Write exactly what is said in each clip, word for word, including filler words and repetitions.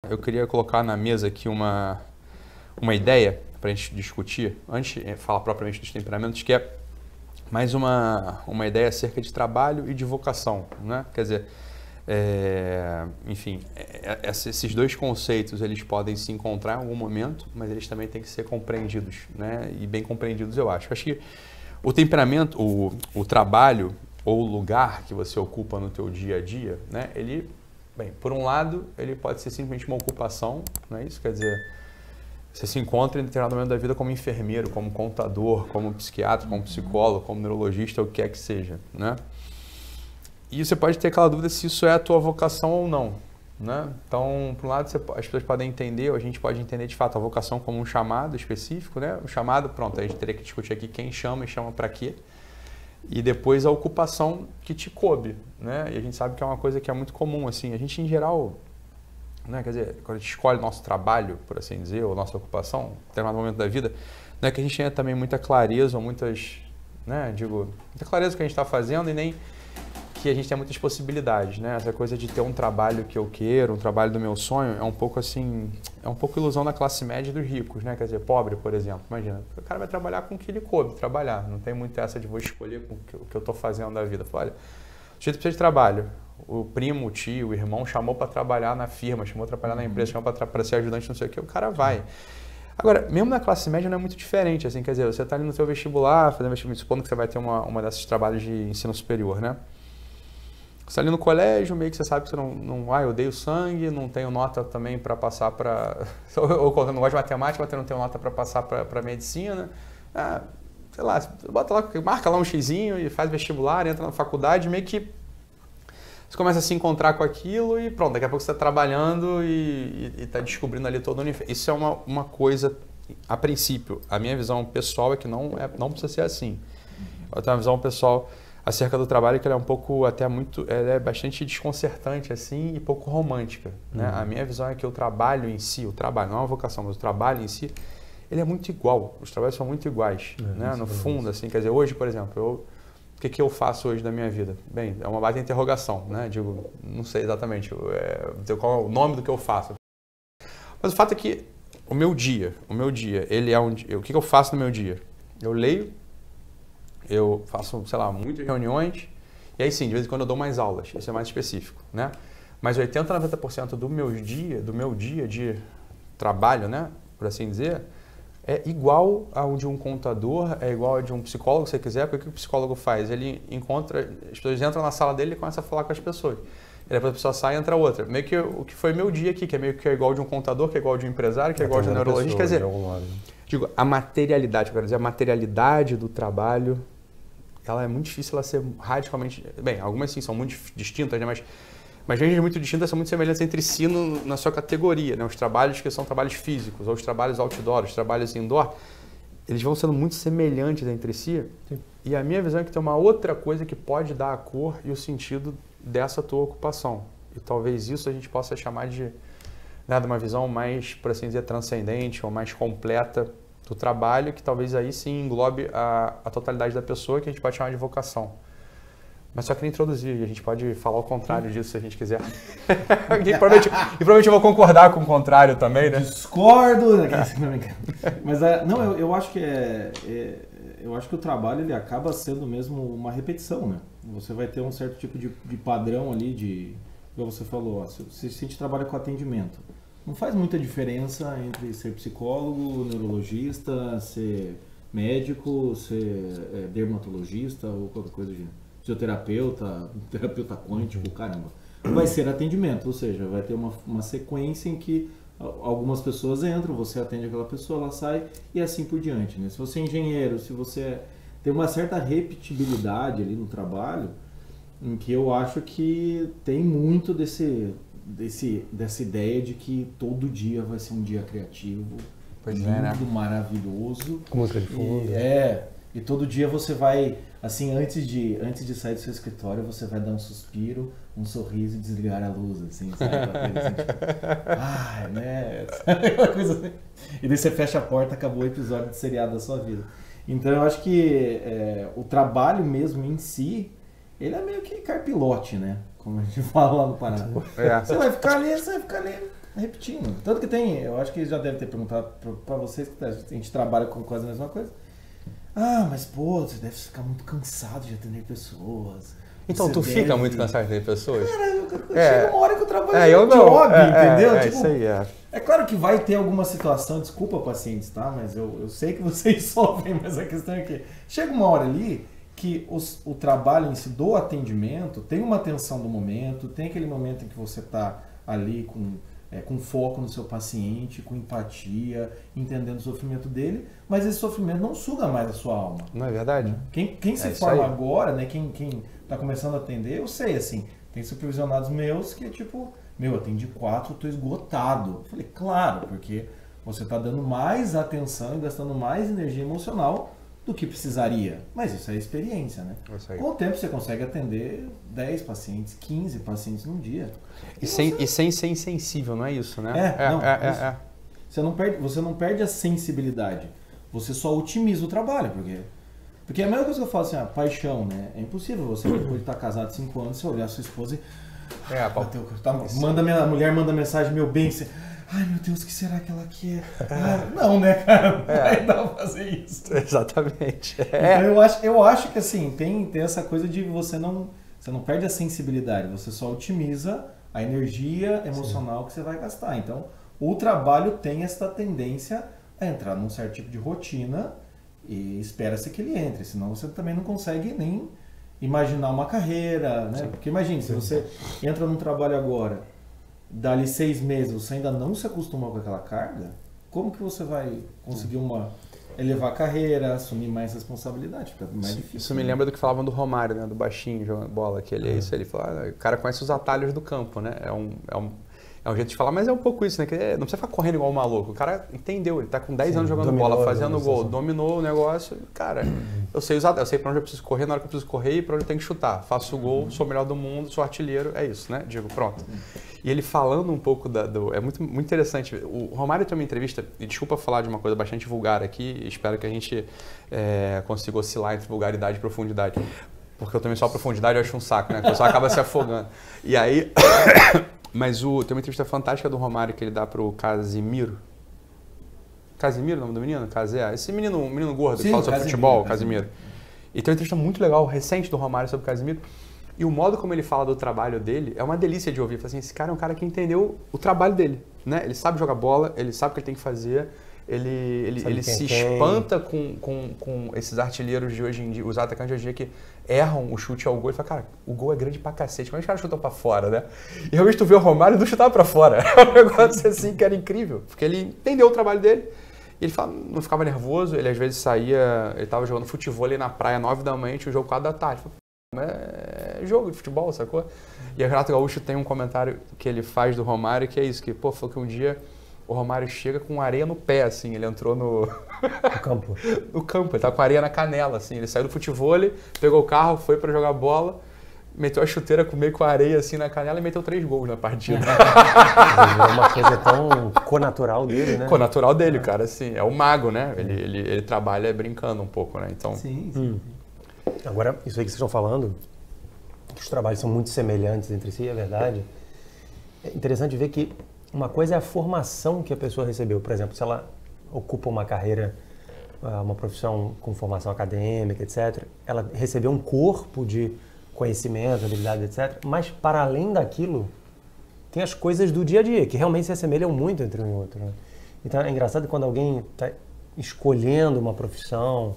eu queria colocar na mesa aqui uma, uma ideia para a gente discutir, antes de falar propriamente dos temperamentos, que é mais uma, uma ideia acerca de trabalho e de vocação, né? Quer dizer, é, enfim, é, é, esses dois conceitos eles podem se encontrar em algum momento, mas eles também têm que ser compreendidos, né? E bem compreendidos, eu acho. Eu acho que o temperamento, o, o trabalho ou o lugar que você ocupa no teu dia a dia, né? Ele, bem, por um lado, ele pode ser simplesmente uma ocupação, não é isso? Quer dizer, você se encontra em determinado momento da vida como enfermeiro, como contador, como psiquiatra, como psicólogo, como neurologista, o que quer que seja, né? E você pode ter aquela dúvida se isso é a tua vocação ou não, né? Então, por um lado, você, as pessoas podem entender, ou a gente pode entender de fato a vocação como um chamado específico, né? O chamado, pronto, a gente teria que discutir aqui quem chama e chama para quê. E depois a ocupação que te coube, né? E a gente sabe que é uma coisa que é muito comum, assim, a gente em geral, né? Quer dizer, quando a gente escolhe nosso trabalho, por assim dizer, ou nossa ocupação, em determinado momento da vida, não é que a gente tenha também muita clareza ou muitas, né? Digo, muita clareza do que a gente está fazendo e nem que a gente tem muitas possibilidades, né? Essa coisa de ter um trabalho que eu quero, um trabalho do meu sonho, é um pouco assim, é um pouco ilusão da classe média e dos ricos, né? Quer dizer, pobre, por exemplo, imagina, o cara vai trabalhar com o que ele coube trabalhar, não tem muito essa de vou escolher com o que eu estou fazendo da vida. Olha, o sujeito precisa de trabalho, o primo, o tio, o irmão chamou para trabalhar na firma, chamou para trabalhar na empresa, chamou para ser ajudante, não sei o que, o cara vai. Agora, mesmo na classe média não é muito diferente, assim, quer dizer, você está ali no seu vestibular, fazendo vestibular, supondo que você vai ter uma, uma desses trabalhos de ensino superior, né? Você está ali no colégio, meio que você sabe que você não, não ah, eu odeio sangue, não tenho nota também para passar para... Ou quando eu não gosto de matemática, mas eu não tenho nota para passar para medicina. Ah, sei lá, bota lá, marca lá um xizinho e faz vestibular, entra na faculdade, meio que você começa a se encontrar com aquilo e pronto, daqui a pouco você está trabalhando e está descobrindo ali todo o universo. Isso é uma, uma coisa, a princípio, a minha visão pessoal é que não, é, não precisa ser assim. Eu tenho uma visão pessoal acerca do trabalho que ela é um pouco, até muito, ela é bastante desconcertante assim e pouco romântica, né? Uhum. A minha visão é que o trabalho em si, o trabalho, não é uma vocação, mas o trabalho em si, ele é muito igual, os trabalhos são muito iguais, é, né? No fundo, isso. Assim, quer dizer, hoje, por exemplo, eu, o que, que eu faço hoje da minha vida? Bem, é uma baita interrogação, né? Digo, não sei exatamente é, qual é o nome do que eu faço, mas o fato é que o meu dia, o meu dia, ele é um, o que, que eu faço no meu dia? Eu leio, eu faço, sei lá, muitas reuniões e aí sim, de vez em quando eu dou mais aulas, isso é mais específico, né? Mas oitenta, noventa por cento do meu dia, do meu dia de trabalho, né, por assim dizer, é igual ao de um contador, é igual ao de um psicólogo, se você quiser, porque o que o psicólogo faz? Ele encontra, as pessoas entram na sala dele e começam a falar com as pessoas. E depois a pessoa sai e entra outra. Meio que o que foi meu dia aqui, que é meio que é igual de um contador, que é igual de um empresário, que é igual de um neurologista. Quer dizer, digo, a materialidade, eu quero dizer, a materialidade do trabalho, ela é muito difícil ela ser radicalmente... Bem, algumas sim são muito distintas, né? Mas, mas ranges muito distintas são muito semelhantes entre si no, na sua categoria, né? Os trabalhos que são trabalhos físicos, ou os trabalhos outdoor, os trabalhos indoor, eles vão sendo muito semelhantes entre si. Sim. E a minha visão é que tem uma outra coisa que pode dar a cor e o sentido dessa tua ocupação. E talvez isso a gente possa chamar de, né, de uma visão mais, por assim dizer, transcendente ou mais completa do trabalho, que talvez aí sim englobe a, a totalidade da pessoa, que a gente pode chamar de vocação. Mas só queria introduzir, a gente pode falar o contrário disso se a gente quiser. e, provavelmente, e provavelmente eu vou concordar com o contrário também, né? Discordo! Mas não, eu, eu acho que é, é, eu acho que o trabalho ele acaba sendo mesmo uma repetição, né? Você vai ter um certo tipo de, de padrão ali, de, como você falou, ó, se, se a gente trabalha com atendimento, não faz muita diferença entre ser psicólogo, neurologista, ser médico, ser é, dermatologista ou qualquer coisa do gênero. Fisioterapeuta, terapeuta quântico, caramba. Vai ser atendimento, ou seja, vai ter uma, uma sequência em que algumas pessoas entram, você atende aquela pessoa, ela sai e assim por diante, né? Se você é engenheiro, se você tem uma certa repetibilidade ali no trabalho, em que eu acho que tem muito desse... Desse, dessa ideia de que todo dia vai ser um dia criativo, pois lindo, é, né? maravilhoso. Com música de fundo. E, é, e todo dia você vai, assim, antes de, antes de sair do seu escritório, você vai dar um suspiro, um sorriso e desligar a luz, assim, sabe? Assim, tipo, ai, né? Uma coisa assim. E daí você fecha a porta, acabou o episódio de seriado da sua vida. Então eu acho que é, o trabalho mesmo em si, ele é meio que carpilote, né? Como a gente fala lá no Paraná. É. Você vai ficar ali, você vai ficar ali. Repetindo. Tanto que tem, eu acho que já deve ter perguntado para vocês, que a gente trabalha com quase a mesma coisa. Ah, mas pô, você deve ficar muito cansado de atender pessoas. Então você tu deve... fica muito cansado de atender pessoas? Cara, eu, eu é. chega uma hora que eu trabalho é, eu de não. hobby, é, entendeu? É, é, tipo, isso aí, é. É claro que vai ter alguma situação, desculpa pacientes, tá? Mas eu, eu sei que vocês sofrem, mas a questão é que chega uma hora ali que os, o trabalho em si do atendimento tem uma tensão do momento, tem aquele momento em que você está ali com, é, com foco no seu paciente, com empatia, entendendo o sofrimento dele, mas esse sofrimento não suga mais a sua alma. Não é verdade? Quem, quem se é forma agora, né? Quem, quem tá começando a atender, eu sei, assim, tem supervisionados meus que, tipo, meu, eu atendi quatro, eu tô esgotado. Eu falei, claro, porque você tá dando mais atenção e gastando mais energia emocional do que precisaria. Mas isso é experiência, né? Com o tempo você consegue atender dez pacientes, quinze pacientes num dia. E, e, sem, você... e sem ser insensível, não é isso, né? É, é, não, é, é, é. Você, não perde, você não perde a sensibilidade. Você só otimiza o trabalho, porque... Porque é a mesma coisa que eu falo assim, a paixão, né? É impossível você, depois de estar casado cinco anos, você olhar a sua esposa e... É, bateu, tá, manda minha, a mulher manda mensagem, meu bem, você... Ai, meu Deus, o que será que ela quer? Ah, não, né, cara? Não vai dar pra fazer isso. Exatamente. É. Então, eu acho, eu acho que, assim, tem, tem essa coisa de você não... Você não perde a sensibilidade, você só otimiza a energia emocional Sim. que você vai gastar. Então, o trabalho tem essa tendência a entrar num certo tipo de rotina e espera-se que ele entre, senão você também não consegue nem imaginar uma carreira, né? Sim. Porque imagine, se você entra num trabalho agora, dali seis meses, você ainda não se acostumou com aquela carga, como que você vai conseguir uma elevar a carreira, assumir mais responsabilidade? Fica mais difícil. Isso me lembra do que falavam do Romário, né? Do baixinho jogando bola, que ele é isso, ele fala, ah, o cara conhece os atalhos do campo, né? É um, é um É um jeito de falar, mas é um pouco isso, né? Que não precisa ficar correndo igual um maluco. O cara entendeu, ele tá com dez Sim, anos jogando dominou, bola, fazendo gol, dominou o negócio. Cara, eu sei usar, eu sei pra onde eu preciso correr, na hora que eu preciso correr e pra onde eu tenho que chutar. Faço o gol, sou o melhor do mundo, sou artilheiro, é isso, né? Digo, pronto. E ele falando um pouco da, do... É muito, muito interessante. O Romário tem uma entrevista, e desculpa falar de uma coisa bastante vulgar aqui, espero que a gente é, consiga oscilar entre vulgaridade e profundidade. Porque eu também só a profundidade eu acho um saco, né? O pessoal acaba se afogando. E aí... Mas o, tem uma entrevista fantástica do Romário que ele dá pro Casimiro. Casimiro, o nome do menino? Casé. Esse menino, um menino gordo Sim, que fala sobre Casimiro, futebol, Casimiro. Casimiro. E tem uma entrevista muito legal, recente do Romário sobre o Casimiro. E o modo como ele fala do trabalho dele é uma delícia de ouvir. Fala assim, esse cara é um cara que entendeu o trabalho dele, né? Ele sabe jogar bola, ele sabe o que ele tem que fazer. Ele, ele, ele se tem. espanta com, com, com esses artilheiros de hoje em dia, os atacantes de hoje em dia que erram o chute ao gol. Ele fala, cara, o gol é grande pra cacete, mas os caras chutam pra fora, né? E realmente tu vê o Romário não chutava pra fora. É um negócio assim que era incrível, porque ele entendeu o trabalho dele. E ele fala, não ficava nervoso, ele às vezes saía, ele tava jogando futebol ali na praia, nove da manhã, tinha o jogo quatro da tarde. Mas é jogo de futebol, sacou? E o Renato Gaúcho tem um comentário que ele faz do Romário, que é isso, que, pô, falou que um dia o Romário chega com areia no pé, assim, ele entrou no... No campo. No campo, ele tava com areia na canela, assim, ele saiu do futebol, pegou o carro, foi pra jogar bola, meteu a chuteira com meio com areia, assim, na canela e meteu três gols na partida. É uma coisa tão conatural dele, né? Conatural dele, é. cara, assim, é o mago, né? Ele, ele, ele trabalha brincando um pouco, né? Então... Sim, sim. Hum. Agora, isso aí que vocês estão falando, que os trabalhos são muito semelhantes entre si, é verdade. É interessante ver que uma coisa é a formação que a pessoa recebeu. Por exemplo, se ela ocupa uma carreira, uma profissão com formação acadêmica, etcétera, ela recebeu um corpo de conhecimento, habilidade, etcétera. Mas, para além daquilo, tem as coisas do dia a dia, que realmente se assemelham muito entre um e outro. Né? Então, é engraçado quando alguém está escolhendo uma profissão,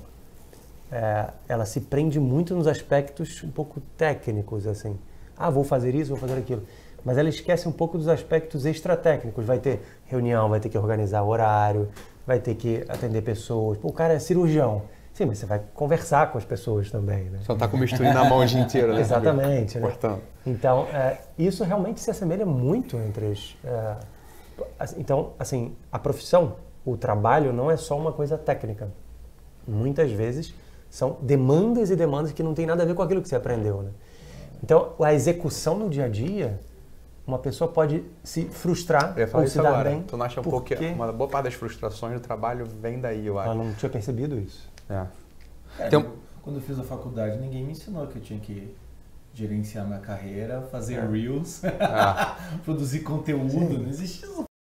é, ela se prende muito nos aspectos um pouco técnicos, assim. Ah, vou fazer isso, vou fazer aquilo. Mas ela esquece um pouco dos aspectos extratécnicos. Vai ter reunião, vai ter que organizar horário, vai ter que atender pessoas. Pô, o cara é cirurgião. Sim, mas você vai conversar com as pessoas também, né? Só tá com o bisturi na mão o dia inteiro, né? Exatamente. Né? Portanto. Então, é, isso realmente se assemelha muito entre as... É, então, assim, a profissão, o trabalho não é só uma coisa técnica. Muitas vezes são demandas e demandas que não tem nada a ver com aquilo que você aprendeu, né? Então, a execução no dia a dia, uma pessoa pode se frustrar ou se dar agora. bem. Tu não acha um pouco que uma boa parte das frustrações do trabalho vem daí, eu acho. Eu não tinha percebido isso. É. É, então, quando eu fiz a faculdade, ninguém me ensinou que eu tinha que gerenciar minha carreira, fazer é. reels, é. produzir conteúdo. Sim. Não existe isso.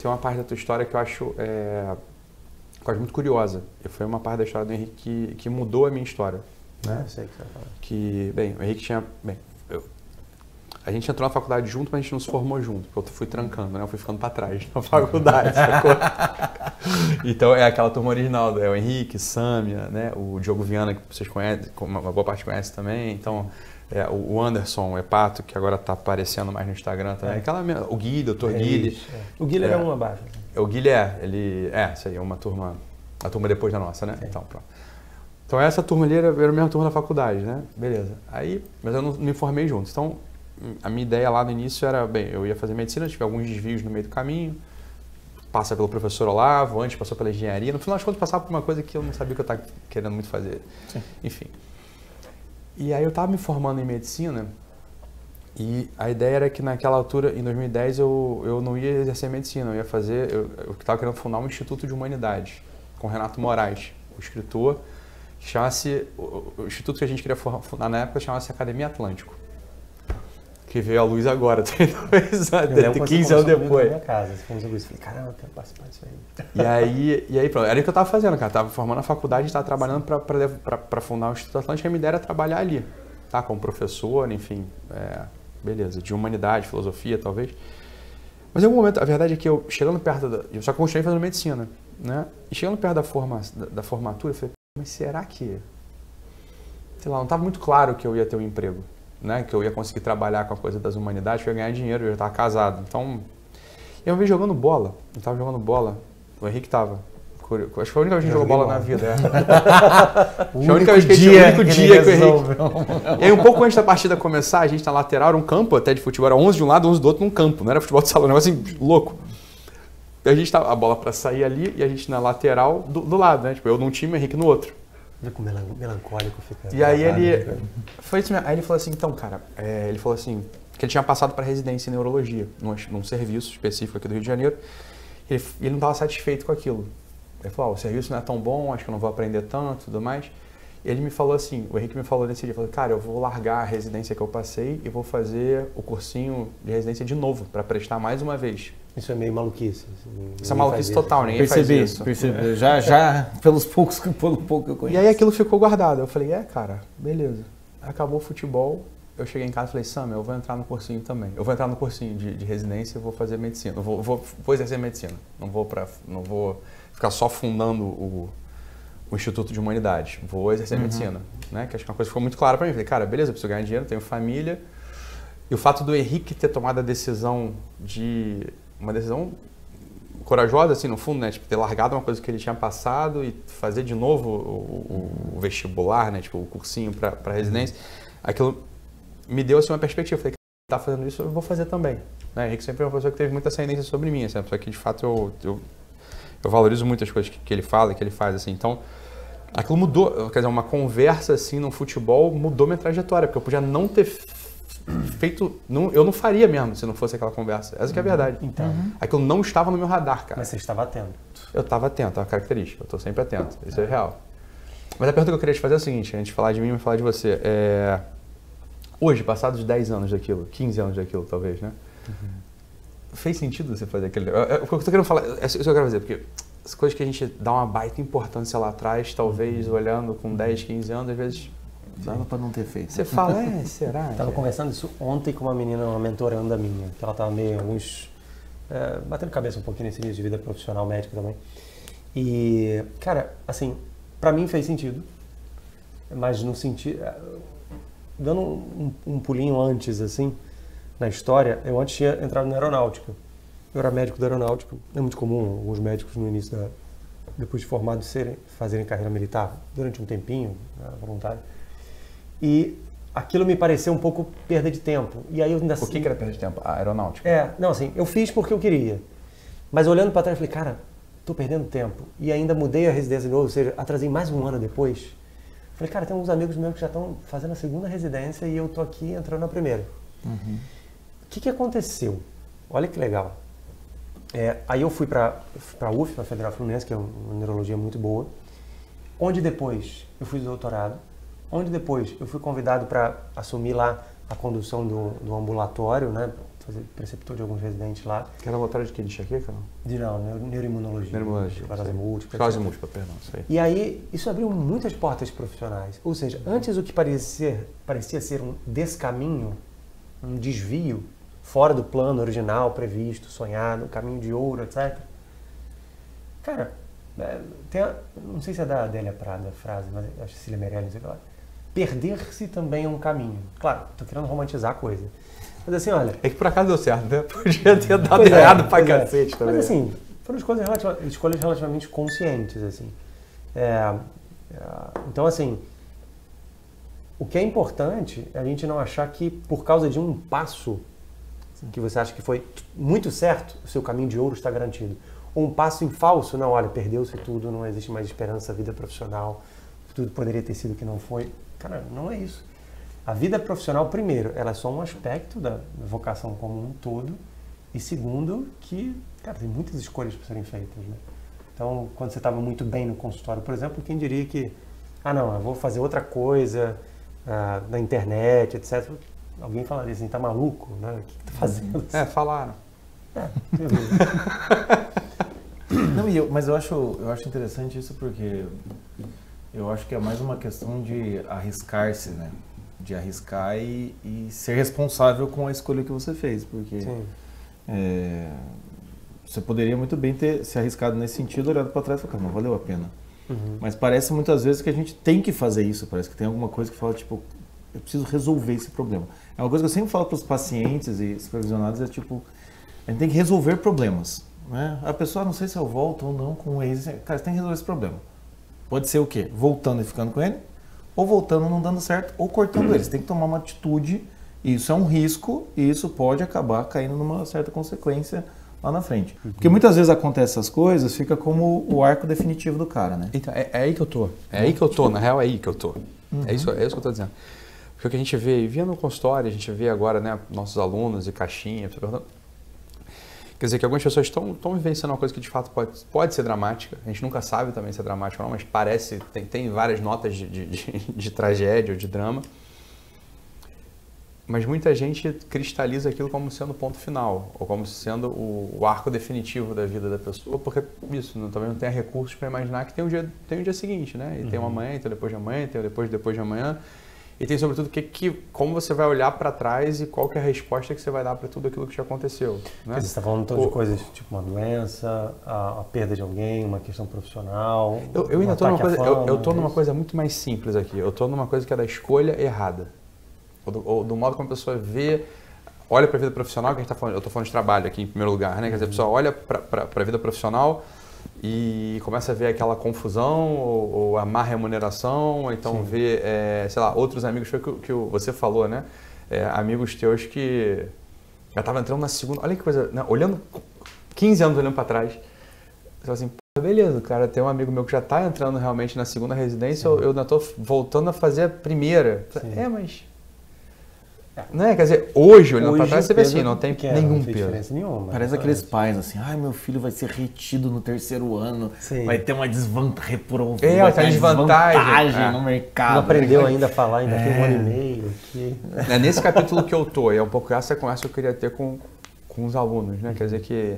tem uma parte da tua história que eu acho, é, que eu acho muito curiosa. E foi uma parte da história do Henrique que, que mudou a minha história. Né? Eu sei o que você vai falar. Que, bem, o Henrique tinha... Bem, eu, a gente entrou na faculdade junto, mas a gente não se formou junto. Porque eu fui trancando, né? Eu fui ficando para trás na faculdade, sacou? Então, é aquela turma original. É o Henrique, Sâmia, né? O Diogo Viana, que vocês conhecem, uma boa parte conhece também. Então, é, o Anderson, o Epato, que agora está aparecendo mais no Instagram também. É. Aquela, o Gui, doutor é Guilherme. É. O Guilherme é, é uma baixa. É, o Guilherme, ele... É, isso aí, é uma turma... A turma depois da nossa, né? Sim. Então, pronto. Então, essa turma ali era, era a mesma turma da faculdade, né? Beleza. Aí, mas eu não me formei junto. Então, a minha ideia lá no início era, bem, eu ia fazer medicina, tive alguns desvios no meio do caminho, passa pelo professor Olavo, antes passou pela engenharia, no final das contas passava por uma coisa que eu não sabia que eu estava querendo muito fazer. Sim. Enfim. E aí eu estava me formando em medicina e a ideia era que naquela altura, em dois mil e dez, eu, eu não ia exercer medicina, eu ia fazer, eu estava querendo fundar um Instituto de Humanidades, com Renato Moraes, o escritor, que chama-se, o, o instituto que a gente queria fundar na época chamava-se Academia Atlântico. Que veio à luz agora, talvez quinze anos depois. Na minha casa, você falou isso, falei, caramba, eu quero participar disso aí. E aí, e aí pronto, era o que eu estava fazendo, cara. Estava formando a faculdade, estava trabalhando para fundar o Instituto Atlântico, e a minha ideia era trabalhar ali, tá? Como professor, enfim, é, beleza, de humanidade, filosofia, talvez. Mas em algum momento, a verdade é que eu, chegando perto da... Eu só continuei fazendo medicina, né? E chegando perto da, forma, da, da formatura, eu falei, mas será que... Sei lá, não estava muito claro que eu ia ter um emprego. Né, que eu ia conseguir trabalhar com a coisa das humanidades, que eu ia ganhar dinheiro, eu já estava casado. Então, eu vi jogando bola, eu estava jogando bola, o Henrique estava. Acho que foi a única vez que a gente jogou bola, bola na vida. É. o único a gente, dia, o único que, dia que o Henrique... E aí, um pouco antes da partida começar, a gente na lateral, era um campo até de futebol, era onze de um lado, onze do outro num campo, não era futebol de salão, um negócio assim, louco. E a gente tava, a bola para sair ali e a gente na lateral do, do lado, né? Tipo, eu num time, o Henrique no outro. Vê como melancólico fica. E aí ele, foi isso mesmo. Aí ele falou assim, então, cara, é, ele falou assim, que ele tinha passado para residência em neurologia, num, num serviço específico aqui do Rio de Janeiro, e ele, ele não estava satisfeito com aquilo. Ele falou, oh, o serviço não é tão bom, acho que eu não vou aprender tanto e tudo mais. E ele me falou assim, o Henrique me falou nesse dia, falou, cara, eu vou largar a residência que eu passei e vou fazer o cursinho de residência de novo, para prestar mais uma vez. Isso é meio maluquice. Isso é maluquice total, ninguém percebi, faz isso. Percebi, é. já, já pelos poucos, pelo pouco que eu conheço. E aí aquilo ficou guardado. Eu falei, é, cara, beleza. Acabou o futebol, eu cheguei em casa e falei, Sam, eu vou entrar no cursinho também. Eu vou entrar no cursinho de, de residência e vou fazer medicina. Eu vou, vou, vou exercer medicina. Não vou, pra, não vou ficar só fundando o, o Instituto de Humanidades. Vou exercer uhum. medicina. Né? Que acho que uma coisa ficou muito clara pra mim. Falei, cara, beleza, eu preciso ganhar dinheiro, tenho família. E o fato do Henrique ter tomado a decisão de... Uma decisão corajosa, assim, no fundo, né? Tipo, ter largado uma coisa que ele tinha passado e fazer de novo o, o, o vestibular, né? Tipo, o cursinho para residência. Aquilo me deu, assim, uma perspectiva. Eu falei, tá fazendo isso, eu vou fazer também. Né? O Henrique sempre é uma pessoa que teve muita ascendência sobre mim, assim, uma pessoa que, de fato, eu, eu, eu valorizo muitas coisas que, que ele fala e que ele faz, assim. Então, aquilo mudou, quer dizer, uma conversa, assim, no futebol mudou minha trajetória, porque eu podia não ter feito, não, eu não faria mesmo se não fosse aquela conversa. Essa que é a verdade. Então, uhum. Aquilo não estava no meu radar, cara. Mas você estava atento. Eu estava atento, é uma característica. Eu estou sempre atento. Isso é real. Mas a pergunta que eu queria te fazer é a seguinte, a gente falar de mim e falar de você. É... Hoje, passados dez anos daquilo, quinze anos daquilo, talvez, né? Uhum. Fez sentido você fazer aquele... O que eu estou querendo falar, é isso que eu quero fazer, porque as coisas que a gente dá uma baita importância lá atrás, talvez uhum. olhando com dez, quinze anos, às vezes... Dava para não ter feito. Você fala, é, será? Estava conversando isso ontem com uma menina, uma mentoranda minha, que ela estava meio, alguns, é, batendo cabeça um pouquinho nesse início de vida profissional, médica também. E, cara, assim, para mim fez sentido, mas no sentido, dando um, um pulinho antes, assim, na história, eu antes tinha entrado na aeronáutica. Eu era médico da aeronáutica, é muito comum alguns médicos no início da, depois de formados, serem, fazerem carreira militar, durante um tempinho, voluntário. E aquilo me pareceu um pouco perda de tempo. E aí eu ainda Por que, que era perda de tempo? A aeronáutica? É, não, assim, eu fiz porque eu queria. Mas olhando para trás, eu falei, cara, tô perdendo tempo. E ainda mudei a residência de novo, ou seja, atrasei mais um ano depois. Falei, cara, tem uns amigos meus que já estão fazendo a segunda residência e eu tô aqui entrando na primeira. Uhum. O que que aconteceu? Olha que legal. É, aí eu fui para a U F, para a Federal Fluminense, que é uma neurologia muito boa, onde depois eu fiz doutorado, onde depois eu fui convidado para assumir lá a condução do, do ambulatório, né, fazer preceptor de alguns residentes lá. Que era laboratório de quê? De enxaqueca, não? De não, neuro- neuroimunologia. Neuroimunologia. Esclerose múltipla. Esclerose etcétera. múltipla, perdão, isso aí. E aí, isso abriu muitas portas profissionais. Ou seja, antes o que parecia ser, parecia ser um descaminho, um desvio, fora do plano original, previsto, sonhado, caminho de ouro, etcétera. Cara, é, tem a, não sei se é da Adélia Prada a frase, mas acho que Cecília Meirelles, não sei lá. Perder-se também é um caminho. Claro, tô querendo romantizar a coisa. Mas assim, olha... É que por acaso deu certo, né? Podia ter dado Pois é, errado pra pois é. cacete também. Mas assim, foram escolhas, relativa, escolhas relativamente conscientes, assim. É, é, então, assim, o que é importante é a gente não achar que por causa de um passo que você acha que foi muito certo, o seu caminho de ouro está garantido. Ou um passo em falso, não, olha, perdeu-se tudo, não existe mais esperança, vida profissional, tudo poderia ter sido que não foi. Cara, não é isso. A vida profissional, primeiro, ela é só um aspecto da vocação como um todo, e segundo, que, cara, tem muitas escolhas para serem feitas, né? Então, quando você estava muito bem no consultório, por exemplo, quem diria que, ah, não, eu vou fazer outra coisa ah, na internet, etcétera. Alguém falaria assim, tá maluco, né? O que, que tá fazendo? É, falaram. É, beleza. Não, e eu, mas eu acho, eu acho interessante isso porque eu acho que é mais uma questão de arriscar-se, né? De arriscar e, e ser responsável com a escolha que você fez, porque é, você poderia muito bem ter se arriscado nesse sentido, olhado para trás e falado, não valeu a pena. Uhum. Mas parece muitas vezes que a gente tem que fazer isso, parece que tem alguma coisa que fala, tipo, eu preciso resolver esse problema. É uma coisa que eu sempre falo para os pacientes e supervisionados, é tipo, a gente tem que resolver problemas. Né? A pessoa, não sei se eu volto ou não com o ex, cara, você tem que resolver esse problema. Pode ser o quê? Voltando e ficando com ele, ou voltando não dando certo, ou cortando ele. Você tem que tomar uma atitude, e isso é um risco, e isso pode acabar caindo numa certa consequência lá na frente. Uhum. Porque muitas vezes acontecem essas coisas, fica como o arco definitivo do cara, né? Então, é, é aí que eu tô. É aí que eu tô, na real é aí que eu tô. Uhum. É, isso, é isso que eu tô dizendo. Porque o que a gente vê, via no consultório, a gente vê agora, né, nossos alunos e caixinha, quer dizer que algumas pessoas estão, estão vivenciando uma coisa que de fato pode, pode ser dramática, a gente nunca sabe também se é dramático ou não, mas parece, tem, tem várias notas de, de, de, de tragédia ou de drama, mas muita gente cristaliza aquilo como sendo o ponto final, ou como sendo o, o arco definitivo da vida da pessoa, porque isso, não, também não tem recursos para imaginar que tem um dia, tem um dia seguinte, né? E uhum. tem uma amanhã, tem depois de amanhã, tem depois depois de amanhã. E tem, sobretudo, que, que, como você vai olhar para trás e qual que é a resposta que você vai dar para tudo aquilo que já aconteceu. Né? Você está falando então, o... de coisas tipo uma doença, a, a perda de alguém, uma questão profissional. Eu, eu ainda estou numa, coisa, eu, eu tô numa coisa muito mais simples aqui. Eu estou numa coisa que é da escolha errada. Ou do, ou do modo como a pessoa vê, olha para a vida profissional, que a gente tá falando, eu estou falando de trabalho aqui em primeiro lugar, né? Quer dizer, a pessoa olha para a vida profissional e começa a ver aquela confusão ou, ou a má remuneração, ou então Sim. vê, é, sei lá, outros amigos, foi o que, que você falou, né? É, amigos teus que já estavam entrando na segunda, olha que coisa, né? Olhando, quinze anos olhando para trás, você fala assim, beleza, cara, tem um amigo meu que já está entrando realmente na segunda residência, eu, eu ainda estou voltando a fazer a primeira. Sim. É, mas... Não é? Quer dizer, hoje, olhando para trás, você vê assim, não tem pequeno, nenhum não tem peso. diferença nenhuma. Parece aqueles pais assim, ai, meu filho vai ser retido no terceiro ano, Sim. vai ter uma desvantagem, é, vai ter uma desvantagem é. no mercado. Não aprendeu ainda a falar, ainda é. tem um ano e meio. Que... É nesse capítulo que eu tô, e é um pouco essa conversa que eu queria ter com, com os alunos, né? Quer dizer que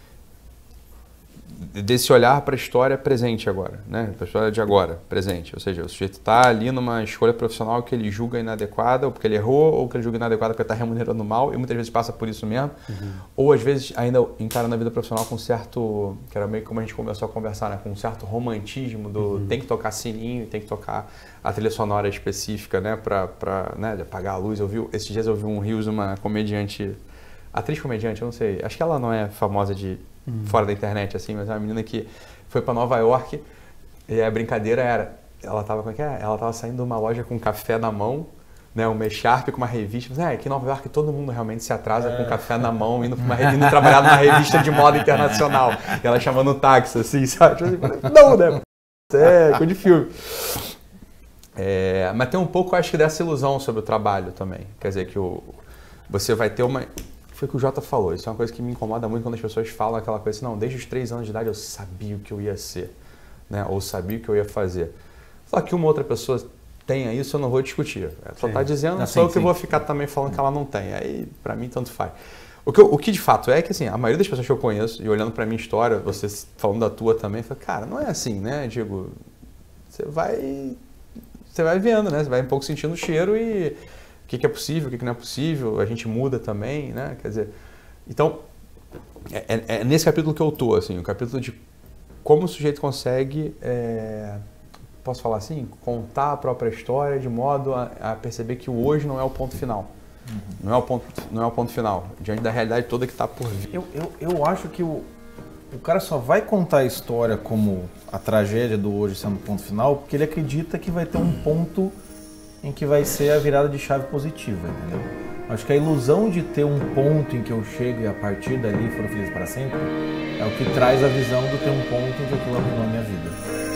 desse olhar para a história presente agora, né? Para a história de agora, presente. Ou seja, o sujeito está ali numa escolha profissional que ele julga inadequada, ou porque ele errou, ou que ele julga inadequada porque está remunerando mal, e muitas vezes passa por isso mesmo. Uhum. Ou às vezes ainda encara na vida profissional com certo, que era meio como a gente começou a conversar, né? Com um certo romantismo do uhum. tem que tocar sininho, tem que tocar a trilha sonora específica, né? Para né? apagar a luz. Eu vi, esses dias eu vi um rios de uma comediante, atriz comediante, eu não sei, acho que ela não é famosa de Hum. fora da internet, assim, mas é uma menina que foi para Nova York e a brincadeira era, ela tava, como é que é? Ela tava saindo de uma loja com café na mão, né, uma echarpe com uma revista, mas é, aqui em Nova York todo mundo realmente se atrasa é. com café na mão, indo, uma, indo trabalhar numa revista de moda internacional, e ela chamando o táxi, assim, sabe? Não, né? É, coisa de filme. É, mas tem um pouco, acho que, dessa ilusão sobre o trabalho também, quer dizer, que o, você vai ter uma... Foi o que o Jota falou, isso é uma coisa que me incomoda muito quando as pessoas falam aquela coisa assim, não, desde os três anos de idade eu sabia o que eu ia ser, né? Ou sabia o que eu ia fazer. Só que uma outra pessoa tenha isso, eu não vou discutir. Ela só está dizendo, ah, só eu que vou ficar também falando que ela não tem. Aí, para mim, tanto faz. O que, eu, o que de fato é que, assim, a maioria das pessoas que eu conheço, e olhando pra minha história, você falando da tua também, fala, cara, não é assim, né? Digo, você vai, você vai vendo, né? Você vai um pouco sentindo o cheiro e o que, que é possível, o que, que não é possível, a gente muda também, né? Quer dizer, então, é, é, é nesse capítulo que eu tô, assim, o capítulo de como o sujeito consegue, é, posso falar assim, contar a própria história de modo a, a perceber que o hoje não é o ponto final. Uhum. Não é o ponto, não é o ponto final, diante da realidade toda que está por vir. Eu, eu, eu acho que o, o cara só vai contar a história como a tragédia do hoje sendo o ponto final porque ele acredita que vai ter um ponto em que vai ser a virada de chave positiva, entendeu? Acho que a ilusão de ter um ponto em que eu chego e a partir dali for feliz para sempre é o que traz a visão de ter um ponto em que aquilo arruinou a minha vida.